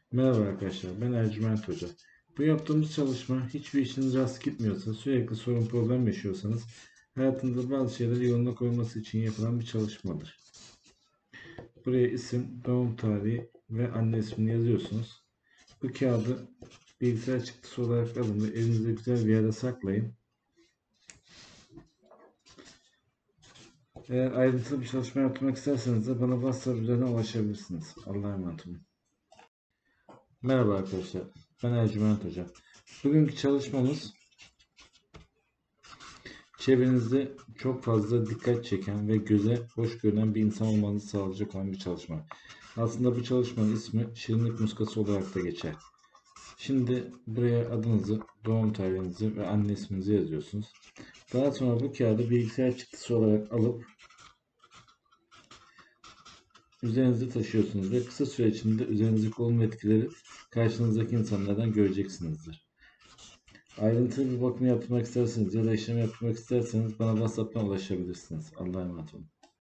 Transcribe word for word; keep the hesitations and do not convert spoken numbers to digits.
Merhaba arkadaşlar, ben Ercüment Hoca. Bu yaptığımız çalışma hiçbir işiniz rast gitmiyorsa, sürekli sorun problem yaşıyorsanız, hayatınızda bazı şeyleri yoluna koyması için yapılan bir çalışmadır. Buraya isim, doğum tarihi ve anne ismini yazıyorsunuz. Bu kağıdı bilgisayar çıktısı olarak alın ve elinizde güzel bir yere saklayın. Eğer ayrıntılı bir çalışma yapmak isterseniz de bana WhatsApp üzerinden ulaşabilirsiniz. Allah'a emanet olun. Merhaba arkadaşlar, ben Ercüment Hoca. Bugünkü çalışmamız çevrenizde çok fazla dikkat çeken ve göze hoş görünen bir insan olmanızı sağlayacak olan bir çalışma. Aslında bu çalışmanın ismi şirinlik muskası olarak da geçer. Şimdi buraya adınızı, doğum tarihinizi ve anne isminizi yazıyorsunuz. Daha sonra bu kağıdı bilgisayar çıktısı olarak alıp üzerinizde taşıyorsunuz ve kısa süre içinde üzerinizdeki olumlu etkileri karşınızdaki insanlardan göreceksinizdir. Ayrıntılı bir bakım yapmak isterseniz ya da işlem yapmak isterseniz bana WhatsApp'tan ulaşabilirsiniz. Allah'a emanet olun.